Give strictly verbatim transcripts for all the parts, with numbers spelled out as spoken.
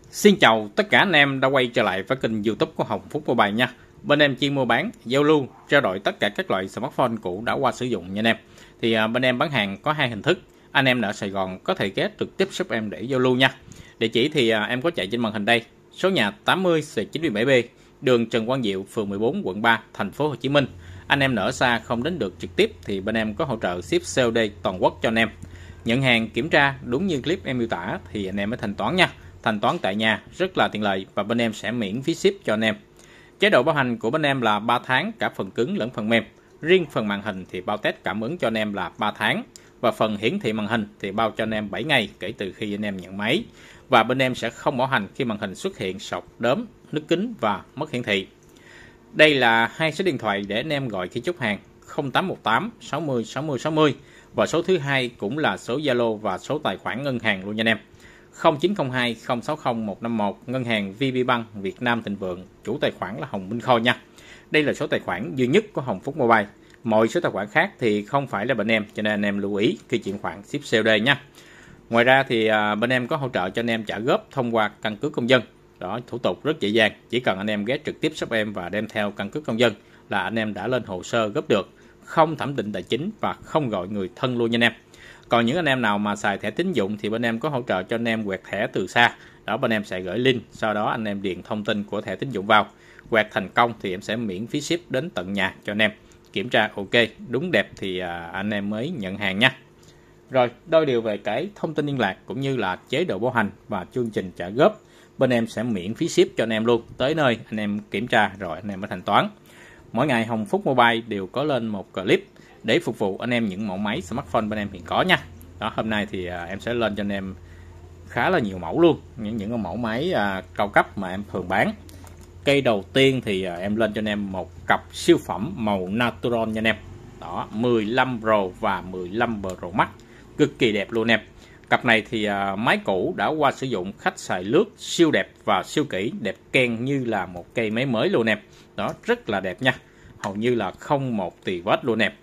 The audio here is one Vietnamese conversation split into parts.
Xin chào tất cả anh em đã quay trở lại với kênh YouTube của Hồng Phúc Mobile nha. Bên em chuyên mua bán, giao lưu, trao đổi tất cả các loại smartphone cũ đã qua sử dụng nha anh em. Thì à, bên em bán hàng có hai hình thức. Anh em ở Sài Gòn có thể ghé trực tiếp shop em để giao lưu nha. Địa chỉ thì à, em có chạy trên màn hình đây. Số nhà tám mươi C chín mươi bảy B, đường Trần Quang Diệu, phường mười bốn, quận ba, thành phố Hồ Chí Minh. Anh em ở xa không đến được trực tiếp thì bên em có hỗ trợ ship xê ô đê toàn quốc cho anh em. Nhận hàng kiểm tra đúng như clip em miêu tả thì anh em mới thanh toán nha. Thanh toán tại nhà rất là tiện lợi và bên em sẽ miễn phí ship cho anh em. Chế độ bảo hành của bên em là ba tháng cả phần cứng lẫn phần mềm. Riêng phần màn hình thì bao test cảm ứng cho anh em là ba tháng và phần hiển thị màn hình thì bao cho anh em bảy ngày kể từ khi anh em nhận máy. Và bên em sẽ không bảo hành khi màn hình xuất hiện sọc, đốm, nứt kính và mất hiển thị. Đây là hai số điện thoại để anh em gọi khi chốt hàng: không tám một tám sáu mươi sáu mươi sáu mươi và số thứ hai cũng là số Zalo và số tài khoản ngân hàng luôn nha anh em. không chín không hai không sáu không một năm một, ngân hàng vê bê Bank Việt Nam Thịnh Vượng, chủ tài khoản là Hồng Minh Khôi nha. Đây là số tài khoản duy nhất của Hồng Phúc Mobile. Mọi số tài khoản khác thì không phải là bên em, cho nên anh em lưu ý khi chuyển khoản ship xê ô đê nha. Ngoài ra thì à, bên em có hỗ trợ cho anh em trả góp thông qua căn cước công dân. Đó, thủ tục rất dễ dàng, chỉ cần anh em ghé trực tiếp shop em và đem theo căn cước công dân là anh em đã lên hồ sơ góp được, không thẩm định tài chính và không gọi người thân luôn nha anh em. Còn những anh em nào mà xài thẻ tín dụng thì bên em có hỗ trợ cho anh em quẹt thẻ từ xa. Đó, bên em sẽ gửi link, sau đó anh em điền thông tin của thẻ tín dụng vào. Quẹt thành công thì em sẽ miễn phí ship đến tận nhà cho anh em. Kiểm tra ok, đúng đẹp thì anh em mới nhận hàng nha. Rồi, đôi điều về cái thông tin liên lạc cũng như là chế độ bảo hành và chương trình trả góp, bên em sẽ miễn phí ship cho anh em luôn. Tới nơi anh em kiểm tra rồi anh em mới thanh toán. Mỗi ngày Hồng Phúc Mobile đều có lên một clip để phục vụ anh em những mẫu máy smartphone bên em hiện có nha. Đó, hôm nay thì à, em sẽ lên cho anh em khá là nhiều mẫu luôn, những những mẫu máy à, cao cấp mà em thường bán. Cây đầu tiên thì à, em lên cho anh em một cặp siêu phẩm màu natural nha anh em. Đó, mười lăm Pro và mười lăm Pro Max, cực kỳ đẹp luôn em. Cặp này thì à, máy cũ đã qua sử dụng, khách xài lướt siêu đẹp và siêu kỹ, đẹp keng như là một cây máy mới luôn em. Đó, rất là đẹp nha, hầu như là không một tì vết luôn em.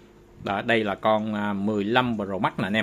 Đó, đây là con mười lăm Pro Max nè anh em.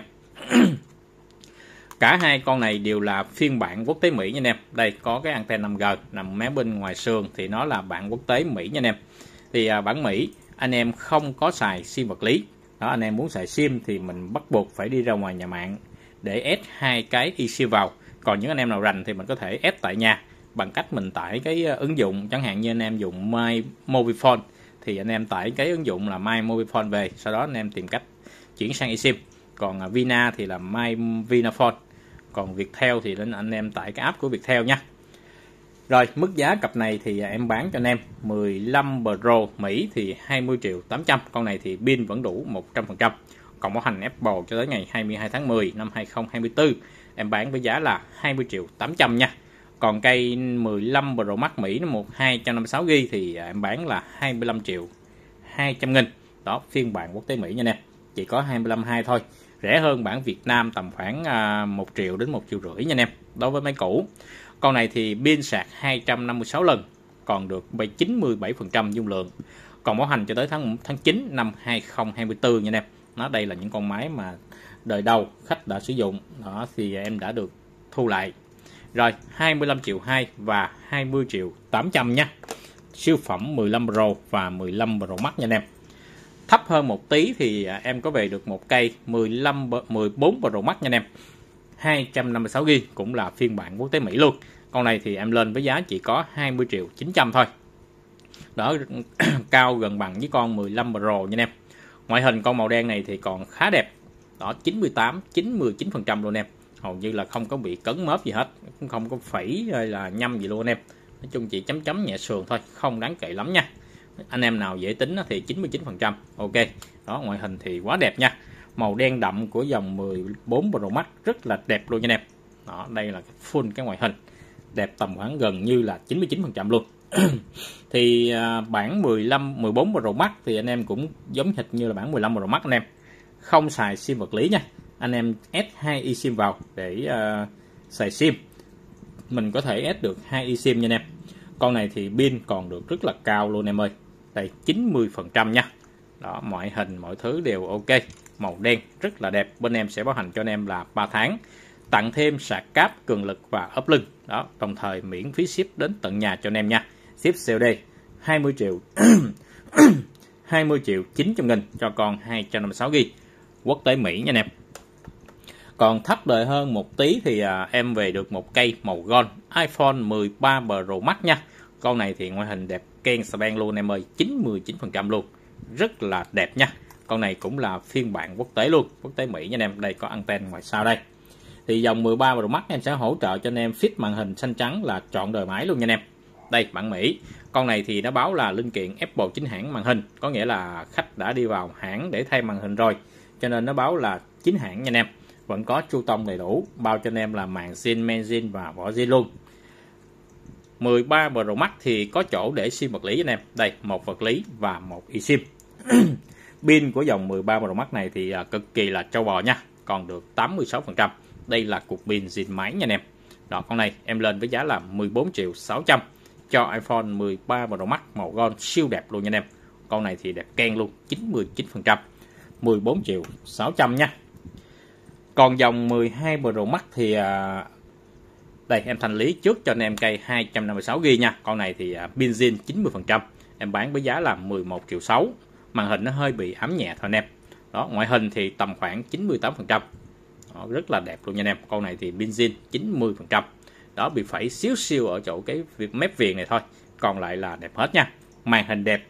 Cả hai con này đều là phiên bản quốc tế Mỹ nha anh em. Đây có cái anten năm G nằm mé bên ngoài sườn thì nó là bản quốc tế Mỹ nha anh em. Thì à, bản Mỹ anh em không có xài sim vật lý. Đó, anh em muốn xài sim thì mình bắt buộc phải đi ra ngoài nhà mạng để ép hai cái eSIM vào. Còn những anh em nào rành thì mình có thể ép tại nhà bằng cách mình tải cái ứng dụng, chẳng hạn như anh em dùng My Mobile Phone thì anh em tải cái ứng dụng là My Mobile Phone về, sau đó anh em tìm cách chuyển sang eSIM. Còn Vina thì là My Vinaphone. Còn Viettel thì đến anh em tải cái app của Viettel nha. Rồi, mức giá cặp này thì em bán cho anh em mười lăm Pro Mỹ thì hai mươi triệu tám trăm. Con này thì pin vẫn đủ một trăm phần trăm. Còn bảo hành Apple cho tới ngày hai mươi hai tháng mười năm hai nghìn không trăm hai mươi tư, em bán với giá là hai mươi triệu tám trăm nha. Còn cây mười lăm Pro Max Mỹ nó một hai trăm năm mươi sáu gi ga bai thì em bán là hai mươi lăm triệu hai trăm nghìn. Đó, phiên bản quốc tế Mỹ nha anh em. Chỉ có hai mươi lăm hai thôi. Rẻ hơn bản Việt Nam tầm khoảng một triệu đến một triệu rưỡi nha anh em. Đối với máy cũ. Con này thì pin sạc hai trăm năm mươi sáu lần, còn được chín mươi bảy phần trăm dung lượng. Còn bảo hành cho tới tháng tháng chín năm hai nghìn không trăm hai mươi tư nha anh em. Nó đây là những con máy mà đời đầu khách đã sử dụng. Đó thì em đã được thu lại. Rồi, hai mươi lăm triệu hai và hai mươi triệu tám trăm nha. Siêu phẩm mười lăm Pro và mười lăm Pro Max nha anh em. Thấp hơn một tí thì em có về được một cây mười lăm mười bốn Pro Max nha anh em. hai trăm năm mươi sáu gi ga bai cũng là phiên bản quốc tế Mỹ luôn. Con này thì em lên với giá chỉ có hai mươi triệu chín trăm thôi. Đó, cao gần bằng với con mười lăm Pro nha anh em. Ngoại hình con màu đen này thì còn khá đẹp. Đó, chín mươi tám chín mươi chín phần trăm luôn em. Hầu như là không có bị cấn mớp gì hết, cũng không có phẩy hay là nhâm gì luôn anh em. Nói chung chỉ chấm chấm nhẹ sườn thôi, không đáng kể lắm nha. Anh em nào dễ tính thì chín mươi chín phần trăm. Ok. Đó, ngoại hình thì quá đẹp nha. Màu đen đậm của dòng mười bốn Pro Max rất là đẹp luôn nha anh em. Đó, đây là full cái ngoại hình. Đẹp tầm khoảng gần như là chín mươi chín phần trăm luôn. Thì à, bản mười lăm mười bốn Pro Max thì anh em cũng giống hệt như là bản mười lăm Pro Max anh em. Không xài sim vật lý nha. Anh em ép hai eSIM vào để uh, xài sim. Mình có thể ép được hai eSIM nha anh em. Con này thì pin còn được rất là cao luôn em ơi. Đây, chín mươi phần trăm nha. Đó, mọi hình mọi thứ đều ok. Màu đen rất là đẹp. Bên em sẽ bảo hành cho anh em là ba tháng. tặng thêm sạc cáp cường lực và ốp lưng đó, đồng thời miễn phí ship đến tận nhà cho anh em nha. Ship xê ô đê hai mươi triệu hai mươi triệu chín trăm nghìn cho con hai trăm năm mươi sáu gi-ga-bai quốc tế Mỹ nha anh em. Còn thấp đời hơn một tí thì à, em về được một cây màu gold iPhone mười ba Pro Max nha. Con này thì ngoại hình đẹp ken xà beng luôn em ơi, chín mươi chín phần trăm luôn, rất là đẹp nha. Con này cũng là phiên bản quốc tế luôn, quốc tế Mỹ nha anh em. Đây có anten ngoài sau đây. Thì dòng mười ba Pro Max em sẽ hỗ trợ cho anh em fit màn hình xanh trắng là trọn đời máy luôn nha anh em. Đây bản Mỹ. Con này thì nó báo là linh kiện Apple chính hãng màn hình, có nghĩa là khách đã đi vào hãng để thay màn hình rồi, cho nên nó báo là chính hãng nha anh em. Vẫn có chu tông đầy đủ, bao cho anh em là màn zin, men zin và vỏ zin luôn. mười ba Pro Max thì có chỗ để sim vật lý anh em. Đây, một vật lý và một eSIM. Pin của dòng mười ba Pro Max này thì cực kỳ là trâu bò nha, còn được tám mươi sáu phần trăm. Đây là cục pin zin máy nha anh em. Đó, con này em lên với giá là mười bốn triệu sáu trăm cho iPhone mười ba Pro Max màu gold siêu đẹp luôn nha anh em. Con này thì đẹp ken luôn, chín mươi chín phần trăm, mười bốn triệu sáu trăm nha. Còn dòng mười hai Pro Max thì à, đây em thanh lý trước cho anh em cây hai trăm năm mươi sáu gi-ga-bai nha. Con này thì à, pin zin chín mươi phần trăm, em bán với giá là mười một triệu sáu. Màn hình nó hơi bị ám nhẹ thôi anh em. Đó, ngoại hình thì tầm khoảng chín mươi tám phần trăm. Đó, rất là đẹp luôn nha anh em. Con này thì pin zin chín mươi phần trăm. Đó, bị phẩy xíu xíu ở chỗ cái việc mép viền này thôi, còn lại là đẹp hết nha. Màn hình đẹp,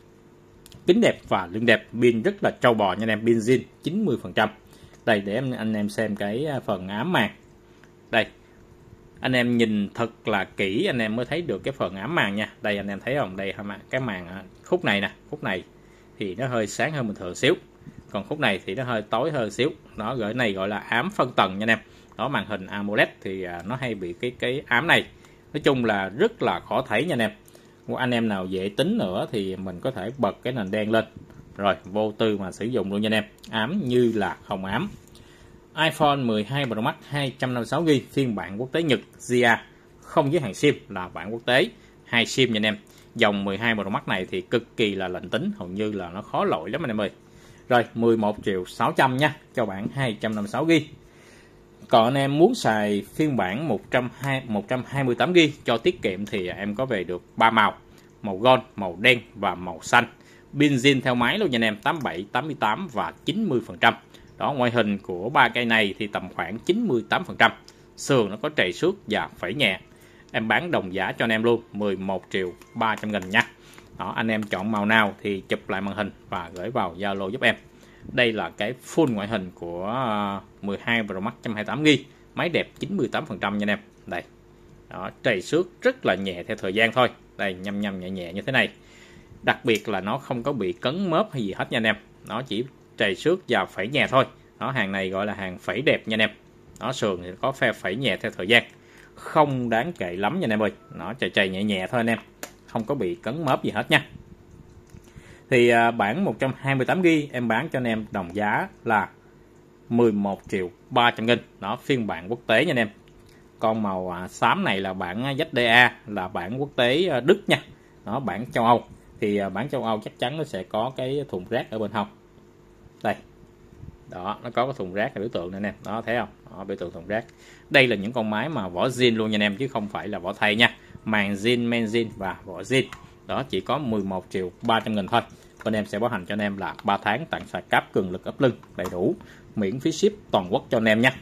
kính đẹp và lưng đẹp, pin rất là trâu bò nha anh em, pin zin chín mươi phần trăm. Đây để em anh em xem cái phần ám màn. Đây, anh em nhìn thật là kỹ anh em mới thấy được cái phần ám màn nha. Đây anh em thấy không? Đây cái màn khúc này nè, khúc này thì nó hơi sáng hơn bình thường xíu, còn khúc này thì nó hơi tối hơn xíu. Nó gọi này gọi là ám phân tầng nha anh em. Đó, màn hình AMOLED thì nó hay bị cái cái ám này. Nói chung là rất là khó thấy nha anh em. Anh em nào dễ tính nữa thì mình có thể bật cái nền đen lên rồi vô tư mà sử dụng luôn nha anh em, ám như là không ám. iPhone mười hai Pro Max hai trăm năm mươi sáu gi-ga-bai phiên bản quốc tế Nhật giê a, không giới hạn sim, là bản quốc tế, hai sim nha anh em. Dòng mười hai Pro Max này thì cực kỳ là lạnh tính, hầu như là nó khó lỗi lắm anh em ơi. Rồi mười một triệu sáu trăm nha cho bản hai trăm năm mươi sáu gi-ga-bai. Còn anh em muốn xài phiên bản một trăm hai mươi tám gi-ga-bai cho tiết kiệm thì em có về được ba màu, màu gold, màu đen và màu xanh. Pin zin theo máy luôn nha anh em, tám mươi bảy, tám mươi tám và chín mươi phần trăm. Đó, ngoại hình của ba cây này thì tầm khoảng chín mươi tám phần trăm. Sườn nó có trầy xước và phẩy nhẹ. Em bán đồng giá cho anh em luôn, mười một triệu ba trăm nghìn nha. Đó, anh em chọn màu nào thì chụp lại màn hình và gửi vào Zalo giúp em. Đây là cái full ngoại hình của mười hai Pro Max một trăm hai mươi tám gi-ga-bai, máy đẹp chín mươi tám phần trăm nha anh em. Đây. Đó, trầy xước rất là nhẹ theo thời gian thôi. Đây, nhâm nhâm nhẹ nhẹ như thế này. Đặc biệt là nó không có bị cấn mớp hay gì hết nha anh em. Nó chỉ trầy xước và phẩy nhẹ thôi. Đó, hàng này gọi là hàng phẩy đẹp nha anh em. Nó sườn thì có phe phẩy nhẹ theo thời gian, không đáng kể lắm nha anh em ơi. Nó chày chày nhẹ nhẹ thôi anh em, không có bị cấn mớp gì hết nha. Thì à, bản một trăm hai mươi tám gi-ga-bai em bán cho anh em đồng giá là mười một triệu ba trăm nghìn. Đó, phiên bản quốc tế nha anh em. Con màu à, xám này là bản Z D A, là bản quốc tế à, Đức nha. Đó, bản châu Âu thì à, bản châu Âu chắc chắn nó sẽ có cái thùng rác ở bên hông. Đây. Đó, nó có cái thùng rác là biểu tượng này anh em. Đó, thấy không? Đó, biểu tượng thùng rác. Đây là những con máy mà vỏ zin luôn nha anh em, chứ không phải là vỏ thay nha. Màn zin, men zin và vỏ zin. Đó, chỉ có mười một triệu ba trăm nghìn thôi. Bên em sẽ bảo hành cho anh em là ba tháng, tặng sạc cáp cường lực ốp lưng đầy đủ, miễn phí ship toàn quốc cho anh em nha.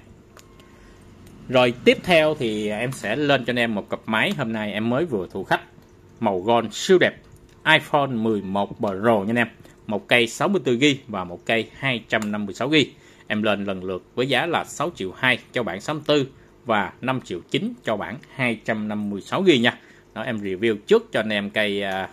Rồi tiếp theo thì em sẽ lên cho anh em một cặp máy hôm nay em mới vừa thu khách, màu gold siêu đẹp, iPhone mười một Pro nha anh em. Một cây sáu mươi tư gi-ga-bai và một cây hai trăm năm mươi sáu gi-ga-bai. Em lên lần lượt với giá là sáu triệu hai cho bản sáu mươi tư và năm triệu chín cho bản hai trăm năm mươi sáu gi-ga-bai nha. Đó, em review trước cho anh em cây uh,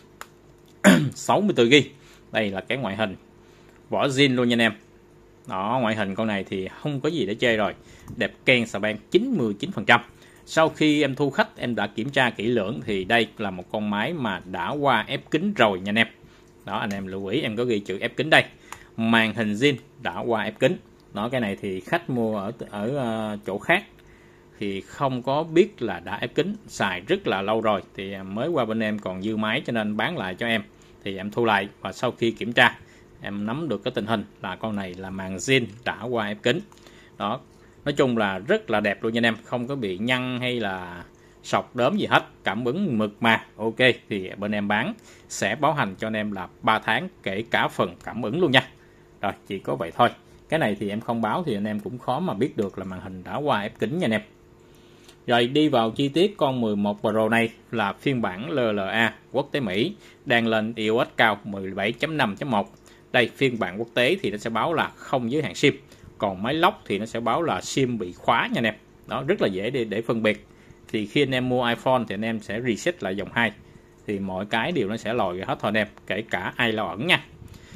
sáu mươi tư gi-ga-bai. Đây là cái ngoại hình vỏ zin luôn nha anh em. Đó, ngoại hình con này thì không có gì để chê rồi, đẹp ken xà beng chín mươi chín phần trăm. Sau khi em thu khách em đã kiểm tra kỹ lưỡng thì đây là một con máy mà đã qua ép kính rồi nha anh em. Đó, anh em lưu ý em có ghi chữ ép kính đây. Màn hình zin đã qua ép kính. Đó, cái này thì khách mua ở ở chỗ khác thì không có biết là đã ép kính, xài rất là lâu rồi thì mới qua bên em còn dư máy cho nên bán lại cho em. Thì em thu lại và sau khi kiểm tra em nắm được cái tình hình là con này là màn zin đã qua ép kính. Đó, Nói chung là rất là đẹp luôn nha anh em, không có bị nhăn hay là sọc đốm gì hết, cảm ứng mượt mà. Ok, thì bên em bán sẽ bảo hành cho anh em là ba tháng kể cả phần cảm ứng luôn nha. Rồi, chỉ có vậy thôi. Cái này thì em không báo thì anh em cũng khó mà biết được là màn hình đã qua ép kính nha anh em. Rồi đi vào chi tiết, con mười một Pro này là phiên bản lờ lờ a quốc tế Mỹ, đang lên i o ét cao mười bảy chấm năm chấm một. Đây, phiên bản quốc tế thì nó sẽ báo là không giới hạn sim, còn máy lóc thì nó sẽ báo là sim bị khóa nha anh em. Đó, rất là dễ để, để phân biệt. Thì khi anh em mua iPhone thì anh em sẽ reset lại dòng hai, thì mọi cái đều nó sẽ lòi ra hết thôi anh em, kể cả ai lo ẩn nha.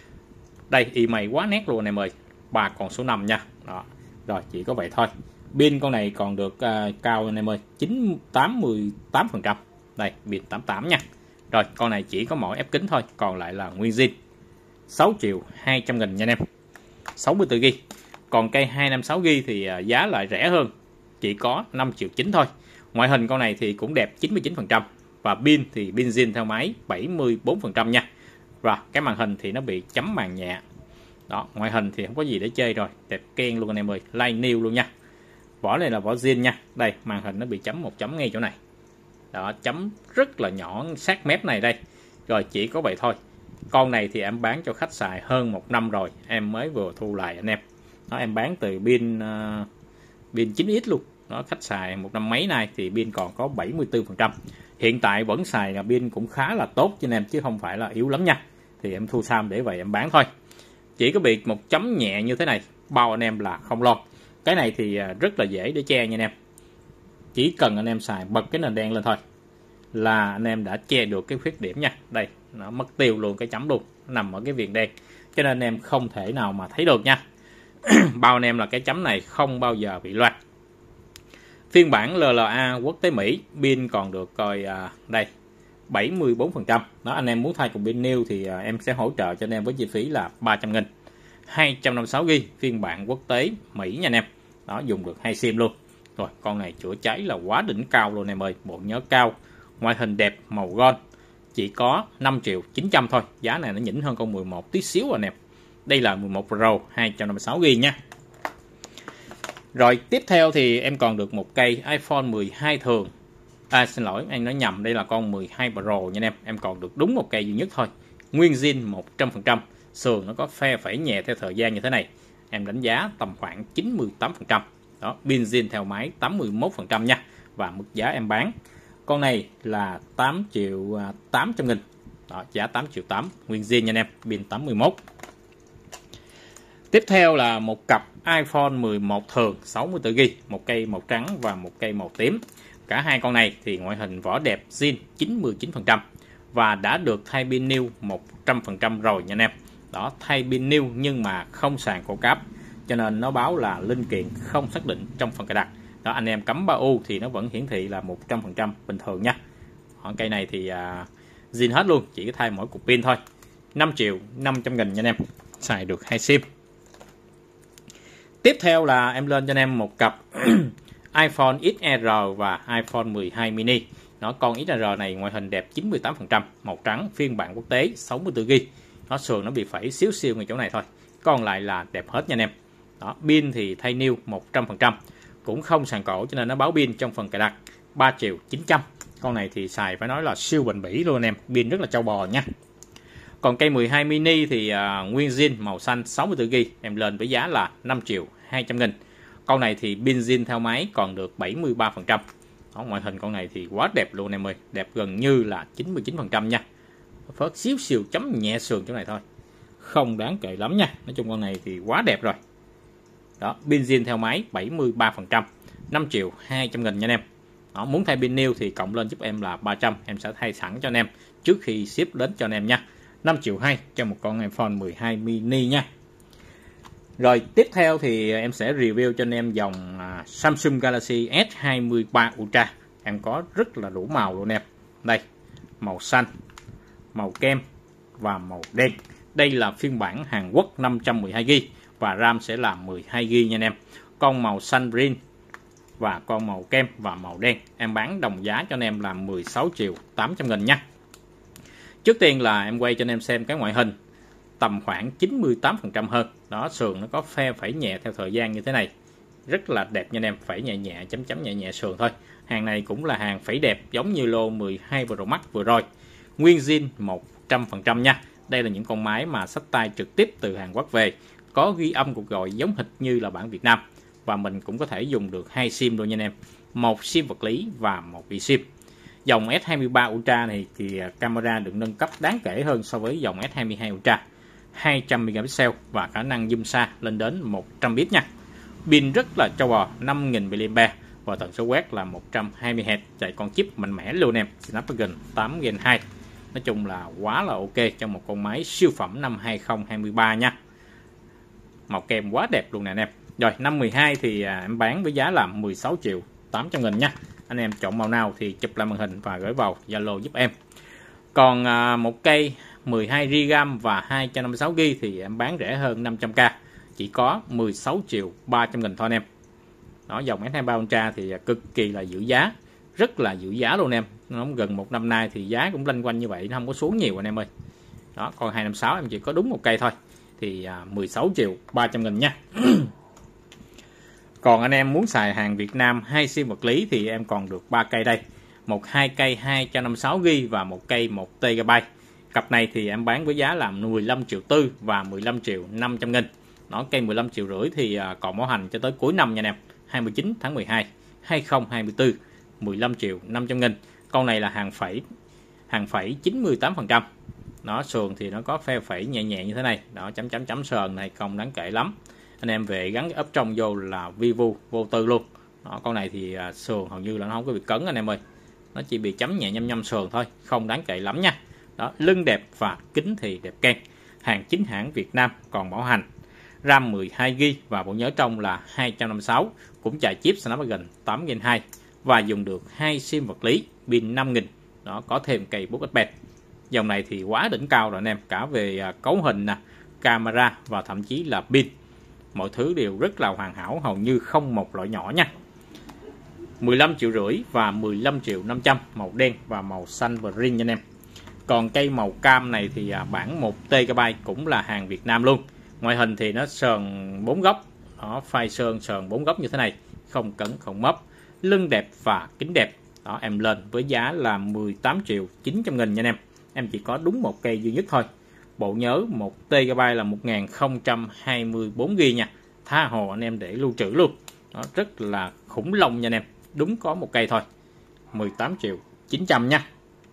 Đây, email quá nét luôn anh em ơi, ba con số năm nha. Đó. Rồi, chỉ có vậy thôi. Pin con này còn được uh, cao anh em ơi, chín tám mươi tám phần trăm. Đây, pin tám mươi tám nha. Rồi, con này chỉ có mỗi ép kính thôi, còn lại là nguyên zin. sáu triệu hai trăm nghìn nha anh em. sáu mươi tư gi bi. Còn cây hai trăm năm mươi sáu gi bi thì uh, giá lại rẻ hơn, chỉ có năm triệu chín thôi. Ngoại hình con này thì cũng đẹp chín mươi chín phần trăm, và pin thì pin zin theo máy bảy mươi tư phần trăm nha. Và cái màn hình thì nó bị chấm màn nhẹ. Đó, ngoại hình thì không có gì để chơi rồi, đẹp ken luôn anh em ơi, like new luôn nha. Vỏ này là vỏ zin nha. Đây, màn hình nó bị chấm một chấm ngay chỗ này. Đó, chấm rất là nhỏ sát mép này đây. Rồi, chỉ có vậy thôi. Con này thì em bán cho khách xài hơn một năm rồi, em mới vừa thu lại anh em. Đó, em bán từ pin uh, pin chín x luôn. Đó, khách xài một năm mấy nay thì pin còn có bảy mươi tư phần trăm. Hiện tại vẫn xài là pin cũng khá là tốt cho anh em, chứ không phải là yếu lắm nha. Thì em thu xăm để vậy em bán thôi. Chỉ có bị một chấm nhẹ như thế này, bao anh em là không lo. Cái này thì rất là dễ để che nha anh em. Chỉ cần anh em xài bật cái nền đen lên thôi là anh em đã che được cái khuyết điểm nha. Đây, nó mất tiêu luôn cái chấm luôn, nó nằm ở cái viền đen, cho nên anh em không thể nào mà thấy được nha. Bao anh em là cái chấm này không bao giờ bị loạt. Phiên bản lờ lờ a quốc tế Mỹ, pin còn được coi à, đây bảy mươi tư phần trăm. Đó, anh em muốn thay cùng pin new thì à, em sẽ hỗ trợ cho anh em với chi phí là ba trăm nghìn. hai trăm năm mươi sáu gi bi phiên bản quốc tế Mỹ nha anh em. Đó, dùng được hai sim luôn. Rồi, con này chữa cháy là quá đỉnh cao luôn em ơi, bộ nhớ cao, ngoại hình đẹp, màu gold. Chỉ có năm triệu chín trăm thôi, giá này nó nhỉnh hơn con mười một tí xíu anh em. Đây là mười một Pro hai trăm năm mươi sáu gi bi nha. Rồi, tiếp theo thì em còn được một cây iPhone mười hai thường. À, xin lỗi, anh nói nhầm, đây là con mười hai Pro nha anh em. Em còn được đúng một cây duy nhất thôi. Nguyên zin một trăm phần trăm. Sườn nó có phe phẩy nhẹ theo thời gian như thế này. Em đánh giá tầm khoảng chín mươi tám phần trăm. Đó, pin zin theo máy tám mươi mốt phần trăm nha. Và mức giá em bán con này là tám triệu tám trăm nghìn. Đó, giá tám triệu tám, nguyên zin nha anh em, pin tám mươi mốt. Tiếp theo là một cặp iPhone mười một thường sáu mươi tư gi bi, một cây màu trắng và một cây màu tím. Cả hai con này thì ngoại hình vỏ đẹp, zin chín mươi chín phần trăm và đã được thay pin new một trăm phần trăm rồi nha anh em. Đó, thay pin new nhưng mà không sàn cổ cáp, cho nên nó báo là linh kiện không xác định trong phần cài đặt. Đó, anh em cắm ba u thì nó vẫn hiển thị là một trăm phần trăm bình thường nha. Còn cây này thì à, zin hết luôn, chỉ thay mỗi cục pin thôi. năm triệu năm trăm nghìn nha anh em, xài được hai sim. Tiếp theo là em lên cho anh em một cặp iPhone ích rờ và iPhone mười hai mini. Nó con ích rờ này ngoại hình đẹp chín mươi tám phần trăm, màu trắng, phiên bản quốc tế sáu mươi tư gi bi. Nó sườn nó bị phẩy xíu xíu ngay chỗ này thôi, còn lại là đẹp hết nha anh em. Đó, pin thì thay new một trăm phần trăm, cũng không sàn cổ cho nên nó báo pin trong phần cài đặt. Ba triệu chín trăm. Con này thì xài phải nói là siêu bền bỉ luôn anh em, pin rất là trâu bò nha. Còn cây mười hai mini thì uh, nguyên zin màu xanh sáu mươi tư gi bi, em lên với giá là năm triệu hai trăm nghìn. Con này thì pin zin theo máy còn được bảy mươi ba phần trăm. Đó, ngoại hình con này thì quá đẹp luôn em ơi, đẹp gần như là chín mươi chín phần trăm nha. Phớt xíu xìu chấm nhẹ sườn chỗ này thôi, không đáng kể lắm nha. Nói chung con này thì quá đẹp rồi. Đó, pin zin theo máy bảy mươi ba phần trăm, năm triệu hai trăm nghìn nha anh em. Đó, muốn thay pin new thì cộng lên giúp em là ba trăm, em sẽ thay sẵn cho anh em trước khi ship đến cho anh em nha. năm triệu hai cho một con iPhone mười hai mini nha. Rồi, tiếp theo thì em sẽ review cho anh em dòng Samsung Galaxy S hai mươi ba Ultra. Em có rất là đủ màu luôn em. Đây, màu xanh, màu kem và màu đen. Đây là phiên bản Hàn Quốc năm trăm mười hai gi bi và RAM sẽ là mười hai gi bi nha anh em. Con màu xanh green và con màu kem và màu đen em bán đồng giá cho anh em là mười sáu triệu tám trăm nghìn nha. Trước tiên là em quay cho anh em xem cái ngoại hình, tầm khoảng chín mươi tám phần trăm hơn. Đó, sườn nó có phe phẩy nhẹ theo thời gian như thế này. rất là đẹp nha anh em, phẩy nhẹ nhẹ, chấm chấm nhẹ nhẹ sườn thôi. Hàng này cũng là hàng phẩy đẹp giống như lô mười hai Pro Max vừa rồi, nguyên zin một trăm phần trăm nha. Đây là những con máy mà xách tay trực tiếp từ Hàn Quốc về, có ghi âm cuộc gọi giống hệt như là bản Việt Nam, và mình cũng có thể dùng được hai sim luôn nha anh em, một sim vật lý và một eSIM. Dòng S hai mươi ba Ultra này thì camera được nâng cấp đáng kể hơn so với dòng S hai mươi hai Ultra, hai trăm megapixel và khả năng zoom xa lên đến một trăm bit nha. Pin rất là trâu bò, năm nghìn mi-li-am-pe và tần số quét là một trăm hai mươi héc, chạy con chip mạnh mẽ luôn em, Snapdragon tám gen hai. Nói chung là quá là ok cho một con máy siêu phẩm năm hai không hai ba nha. Màu kem quá đẹp luôn nè anh em. Rồi năm mười hai thì à, em bán với giá là mười sáu triệu tám trăm nghìn nha. Anh em chọn màu nào thì chụp lại màn hình và gửi vào Zalo giúp em. Còn à, một cây mười hai gi-ga-bai RAM và hai trăm năm mươi sáu gi-ga-bai thì em bán rẻ hơn năm trăm k, chỉ có mười sáu triệu ba trăm nghìn thôi anh em. Đó, dòng S hai mươi ba Ultra thì cực kỳ là giữ giá, rất là giữ giá luôn em. Nó gần một năm nay thì giá cũng lanh quanh như vậy, nó không có xuống nhiều anh em ơi. Đó, còn hai năm sáu em chỉ có đúng một cây thôi, thì à, mười sáu triệu ba trăm nghìn nha. Còn anh em muốn xài hàng Việt Nam hai sim vật lý thì em còn được ba cây đây, một hai cây hai trăm năm mươi sáu gi-ga-bai và một cây một tê ga bai. Cặp này thì em bán với giá là mười lăm triệu tư và mười lăm triệu năm trăm nghìn. Nó cây mười lăm triệu rưỡi thì à, còn bảo hành cho tới cuối năm nha anh em, hai mươi chín tháng mười hai hai không hai tư, mười lăm triệu năm trăm nghìn. Con này là hàng phẩy, hàng phẩy chín mươi tám phần trăm. Nó sườn thì nó có phe phẩy nhẹ nhẹ như thế này, đó, chấm chấm chấm sườn này không đáng kể lắm. Anh em về gắn cái ốp trong vô là vi vu vô tư luôn. Đó, con này thì à, sườn hầu như là nó không có bị cấn anh em ơi, nó chỉ bị chấm nhẹ nhâm nhâm sườn thôi, không đáng kể lắm nha. Đó, lưng đẹp và kính thì đẹp keng, hàng chính hãng Việt Nam, còn bảo hành. RAM mười hai gi-ga-bai và bộ nhớ trong là hai trăm năm mươi sáu, cũng chạy chip Snapdragon tám gen hai và dùng được hai sim vật lý, pin năm nghìn. Đó, có thêm cây bút ét pê. Dòng này thì quá đỉnh cao rồi anh em, cả về cấu hình nè, camera và thậm chí là pin, mọi thứ đều rất là hoàn hảo, hầu như không một lỗi nhỏ nha. mười lăm triệu rưỡi và mười lăm triệu năm trăm, màu đen và màu xanh và green nha anh em. Còn cây màu cam này thì bản một tê ga bai cũng là hàng Việt Nam luôn. Ngoại hình thì nó sờn bốn góc, đó, phai sơn sờn bốn góc như thế này, không cấn không mấp, lưng đẹp và kính đẹp. Đó, em lên với giá là mười tám triệu chín trăm nghìn nha anh em. Em chỉ có đúng một cây duy nhất thôi. Bộ nhớ một tê ga bai là một nghìn không trăm hai mươi bốn gi-ga-bai nha. Tha hồ anh em để lưu trữ luôn. Đó, rất là khủng long nha anh em. Đúng có một cây thôi, mười tám triệu chín trăm nha.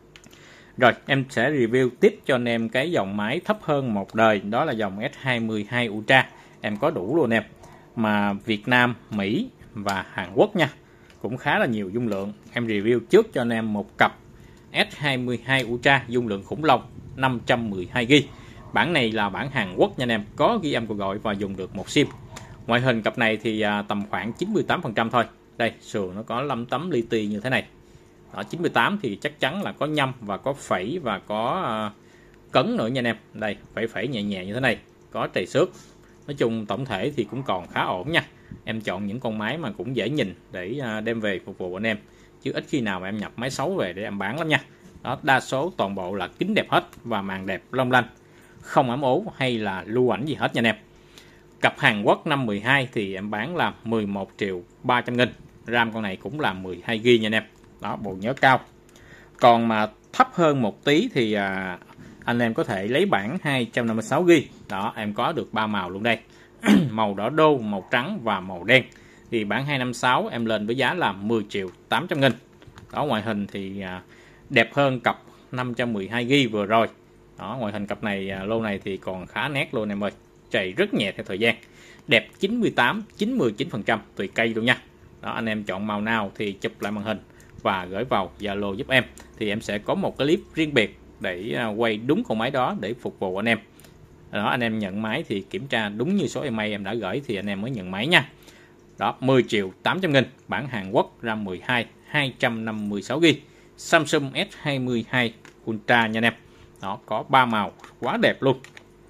Rồi em sẽ review tiếp cho anh em cái dòng máy thấp hơn một đời, đó là dòng S hai mươi hai Ultra. Em có đủ luôn em, mà Việt Nam, Mỹ và Hàn Quốc nha, cũng khá là nhiều dung lượng. Em review trước cho anh em một cặp S hai mươi hai Ultra dung lượng khủng long năm trăm mười hai gi-ga-bai. Bản này là bản Hàn Quốc nha anh em, có ghi âm cuộc gọi và dùng được một sim. Ngoại hình cặp này thì à, tầm khoảng chín mươi tám phần trăm thôi. Đây, sườn nó có năm tấm li ti như thế này. Đó, chín mươi tám thì chắc chắn là có nhâm và có phẩy và có uh, cấn nữa nha anh em. Đây, phẩy phẩy nhẹ nhẹ như thế này, có trầy xước. Nói chung tổng thể thì cũng còn khá ổn nha. Em chọn những con máy mà cũng dễ nhìn để uh, đem về phục vụ anh em, chứ ít khi nào mà em nhập máy xấu về để em bán lắm nha. Đó, đa số toàn bộ là kính đẹp hết và màn đẹp long lanh, không ám ố hay là lưu ảnh gì hết nha anh em. Cặp Hàn Quốc năm mười hai thì em bán là mười một triệu ba trăm nghìn. RAM con này cũng là mười hai gi-ga-bai nha anh em. Đó, bộ nhớ cao. Còn mà thấp hơn một tí thì à, anh em có thể lấy bản hai trăm năm mươi sáu gi-ga-bai. Đó, em có được ba màu luôn đây. Màu đỏ đô, màu trắng và màu đen. Thì bản hai trăm năm mươi sáu em lên với giá là mười triệu tám trăm nghìn. Đó, ngoại hình thì à, đẹp hơn cặp năm trăm mười hai gi-ga-bai vừa rồi. Đó, ngoại hình cặp này à, lô này thì còn khá nét luôn em ơi. Chạy rất nhẹ theo thời gian. Đẹp chín mươi tám, chín mươi chín phần trăm tùy cây luôn nha. Đó, anh em chọn màu nào thì chụp lại màn hình và gửi vào Zalo giúp em, thì em sẽ có một cái clip riêng biệt để quay đúng con máy đó để phục vụ anh em. Đó, anh em nhận máy thì kiểm tra đúng như số email em đã gửi thì anh em mới nhận máy nha. Đó, mười triệu tám trăm nghìn, bản Hàn Quốc, RAM mười hai, hai trăm năm mươi sáu gi-ga-bai, Samsung S hai mươi hai Ultra nha anh em. Đó, có ba màu quá đẹp luôn.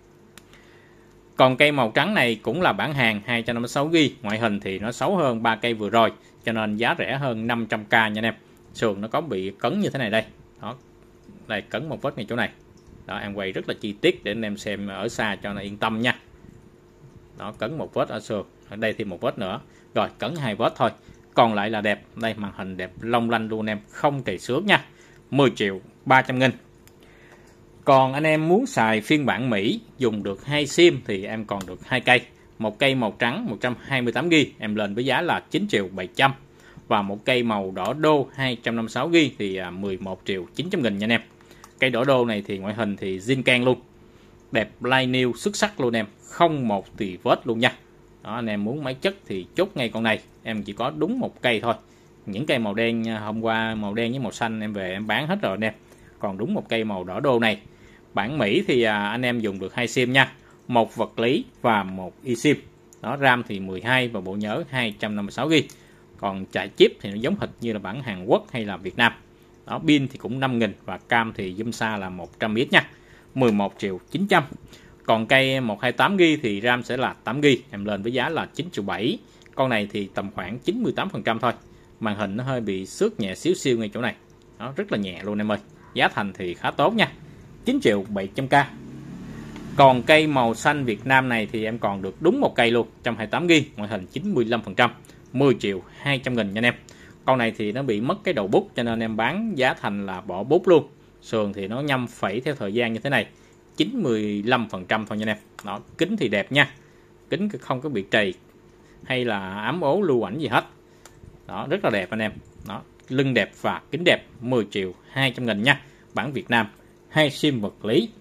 Còn cây màu trắng này cũng là bản Hàn hai trăm năm mươi sáu gi-ga-bai, ngoại hình thì nó xấu hơn ba cây vừa rồi, cho nên giá rẻ hơn năm trăm k nha anh em. Sườn nó có bị cấn như thế này đây. Đó, đây cấn một vết ngay chỗ này. Đó, em quay rất là chi tiết để anh em xem ở xa cho nó yên tâm nha. Đó, cấn một vết ở sườn, ở đây thêm một vết nữa. Rồi cấn hai vết thôi, còn lại là đẹp. Đây màn hình đẹp long lanh luôn em, không trầy xước nha. mười triệu ba trăm nghìn. Còn anh em muốn xài phiên bản Mỹ dùng được hai sim thì em còn được hai cây. Một cây màu trắng một trăm hai mươi tám gi ga bai em lên với giá là chín triệu bảy trăm. Và một cây màu đỏ đô hai trăm năm mươi sáu gi ga bai thì mười một triệu chín trăm nghìn nha anh em. Cây đỏ đô này thì ngoại hình thì zin can luôn. Đẹp line new xuất sắc luôn em, không một tì vết luôn nha. Đó, anh em muốn máy chất thì chốt ngay con này, em chỉ có đúng một cây thôi. Những cây màu đen hôm qua màu đen với màu xanh em về em bán hết rồi anh em. Còn đúng một cây màu đỏ đô này. Bản Mỹ thì à, anh em dùng được hai sim nha, một vật lý và một eSIM. Đó, RAM thì mười hai và bộ nhớ hai trăm năm mươi sáu gi ga bai. Còn chạy chip thì nó giống hệt như là bản Hàn Quốc hay là Việt Nam. Đó, pin thì cũng năm nghìn và cam thì zoom xa là một trăm mét nha, mười một triệu chín trăm. Còn cây một trăm hai mươi tám gi ga bai thì RAM sẽ là tám gi ga bai, em lên với giá là chín triệu bảy. Con này thì tầm khoảng chín mươi tám phần trăm thôi. Màn hình nó hơi bị xước nhẹ xíu xíu ngay chỗ này. Nó rất là nhẹ luôn em ơi. Giá thành thì khá tốt nha, chín triệu bảy trăm k. Còn cây màu xanh Việt Nam này thì em còn được đúng một cây luôn, một trăm hai mươi tám gi ga bai, ngoại hình chín mươi lăm phần trăm, mười triệu hai trăm nghìn nha anh em. Con này thì nó bị mất cái đầu bút cho nên em bán giá thành là bỏ bút luôn. Sườn thì nó nhâm phẩy theo thời gian như thế này, chín mươi lăm phần trăm thôi nha anh em. Đó, kính thì đẹp nha, kính không có bị trầy hay là ám ố lưu ảnh gì hết. Đó, rất là đẹp anh em. Đó, lưng đẹp và kính đẹp, mười triệu hai trăm nghìn nha. Bản Việt Nam, hai sim vật lý.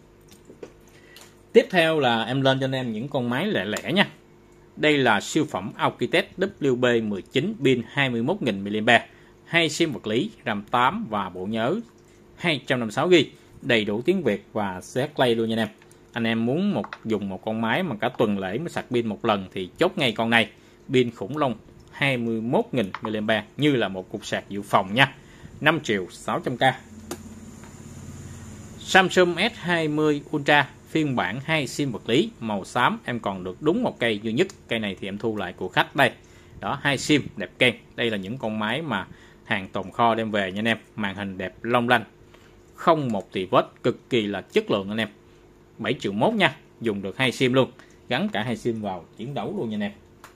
Tiếp theo là em lên cho anh em những con máy lẻ lẻ nha. Đây là siêu phẩm Aukitech W B mười chín, pin hai mươi mốt nghìn mi-li-am-pe, hai sim vật lý, RAM tám và bộ nhớ hai trăm năm mươi sáu gi ga bai, đầy đủ tiếng Việt và xê hát Play luôn nha anh em. Anh em muốn một dùng một con máy mà cả tuần lễ mới sạc pin một lần thì chốt ngay con này. Pin khủng long hai mươi mốt nghìn mi-li-am-pe như là một cục sạc dự phòng nha, năm triệu sáu trăm k. Samsung S hai mươi Ultra phiên bản hai sim vật lý màu xám, em còn được đúng một cây duy nhất. Cây này thì em thu lại của khách đây. Đó, hai sim đẹp ken. Đây là những con máy mà hàng tồn kho đem về nha anh em. Màn hình đẹp long lanh, không một tì vết, cực kỳ là chất lượng anh em. bảy triệu mốt nha, dùng được hai sim luôn, gắn cả hai sim vào chiến đấu luôn nha anh em.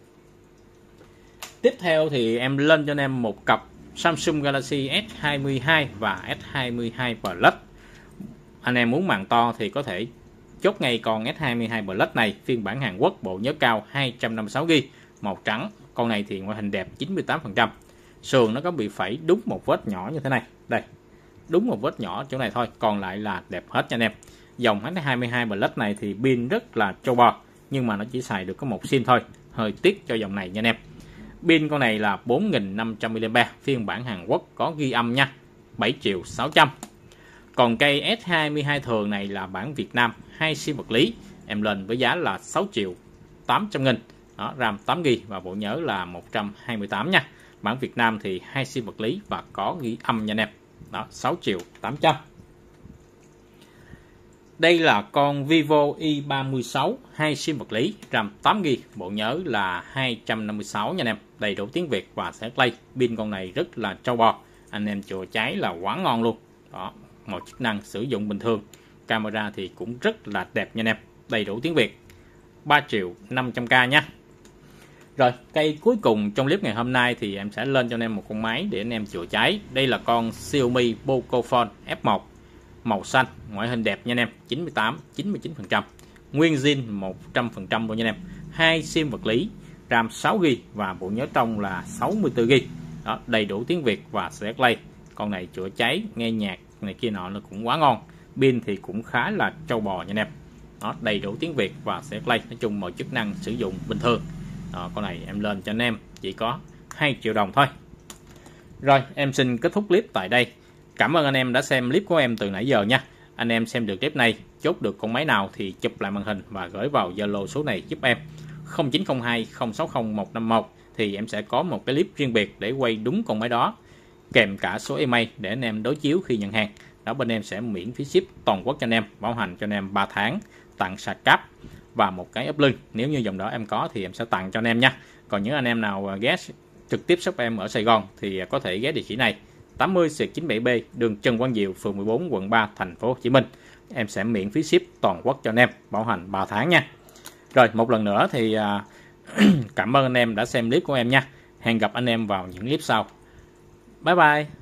Tiếp theo thì em lên cho anh em một cặp Samsung Galaxy S hai mươi hai và S hai mươi hai Plus. Anh em muốn màn to thì có thể chốt ngay con S hai mươi hai Plus này, phiên bản Hàn Quốc, bộ nhớ cao hai trăm năm mươi sáu gi ga bai, màu trắng. Con này thì ngoại hình đẹp chín mươi tám phần trăm. Sườn nó có bị phẩy đúng một vết nhỏ như thế này. Đây, đúng một vết nhỏ chỗ này thôi, còn lại là đẹp hết nha anh em. Dòng S hai mươi hai Plus này thì pin rất là trâu bò, nhưng mà nó chỉ xài được có một sim thôi, hơi tiếc cho dòng này nha anh em. Pin con này là bốn nghìn năm trăm mi-li-am-pe, phiên bản Hàn Quốc có ghi âm nha, bảy triệu sáu trăm. Còn cây S hai mươi hai thường này là bản Việt Nam, hai sim vật lý, em lên với giá là sáu triệu tám trăm nghìn. Đó, RAM tám gi ga bai và bộ nhớ là một trăm hai mươi tám nha. Bản Việt Nam thì hai sim vật lý và có ghi âm nha anh em. Đó, sáu triệu tám trăm. Đây là con Vivo Y ba mươi sáu, hai sim vật lý, RAM tám gi ga bai, bộ nhớ là hai trăm năm mươi sáu nha anh em. Đầy đủ tiếng Việt và xê hát Play. Pin con này rất là trâu bò, anh em chữa cháy là quá ngon luôn. Đó, mọi chức năng sử dụng bình thường. Camera thì cũng rất là đẹp nha anh em, đầy đủ tiếng Việt, ba triệu năm trăm k nha. Rồi, cây cuối cùng trong clip ngày hôm nay thì em sẽ lên cho anh em một con máy để anh em chữa cháy. Đây là con Xiaomi Pocophone F một, màu xanh, ngoại hình đẹp nha anh em, chín mươi tám chín mươi chín phần trăm, nguyên zin một trăm phần trăm luôn nha anh em. Hai sim vật lý, RAM sáu gi ga bai và bộ nhớ trong là sáu mươi tư gi ga bai. Đó, đầy đủ tiếng Việt và xê hát Play. Con này chữa cháy, nghe nhạc này kia nọ là cũng quá ngon. Pin thì cũng khá là trâu bò nha anh em. Đó, đầy đủ tiếng Việt và xê hát Play. Nói chung mọi chức năng sử dụng bình thường. Đó, con này em lên cho anh em chỉ có hai triệu đồng thôi. Rồi, em xin kết thúc clip tại đây. Cảm ơn anh em đã xem clip của em từ nãy giờ nha. Anh em xem được clip này, chốt được con máy nào thì chụp lại màn hình và gửi vào Zalo số này giúp em, không chín không hai không sáu không một năm một, thì em sẽ có một cái clip riêng biệt để quay đúng con máy đó, kèm cả số email để anh em đối chiếu khi nhận hàng. Đó, bên em sẽ miễn phí ship toàn quốc cho anh em, bảo hành cho anh em ba tháng, tặng sạc cáp và một cái ốp lưng. Nếu như dòng đó em có thì em sẽ tặng cho anh em nha. Còn những anh em nào ghé trực tiếp shop em ở Sài Gòn thì có thể ghé địa chỉ này, tám mươi chín bảy B, đường Trần Quang Diệu, phường mười bốn, quận ba, thành phố Hồ Chí Minh. Em sẽ miễn phí ship toàn quốc cho anh em, bảo hành ba tháng nha. Rồi, một lần nữa thì Cảm ơn anh em đã xem clip của em nha. Hẹn gặp anh em vào những clip sau. Bye bye.